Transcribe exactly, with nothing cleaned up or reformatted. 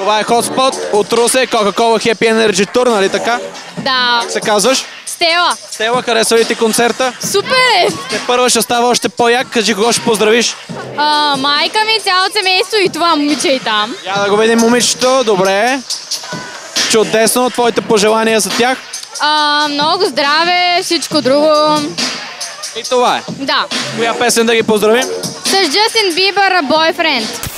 Това е Hotspot от Русе, Coca-Cola Happy Energy Tour, нали така? Да. Как се казваш? Стела. Стела, харесва ли ти концерта? Супер е! Те първо ще става още по-як, кажи кого ще поздравиш. А, майка ми, цялото семейство и това момиче и там. Я да го видим момичето, добре. Чудесно, твоите пожелания за тях. А, много здраве, всичко друго. И това е. Да. Коя песен да ги поздравим? С Justin Bieber, Boyfriend.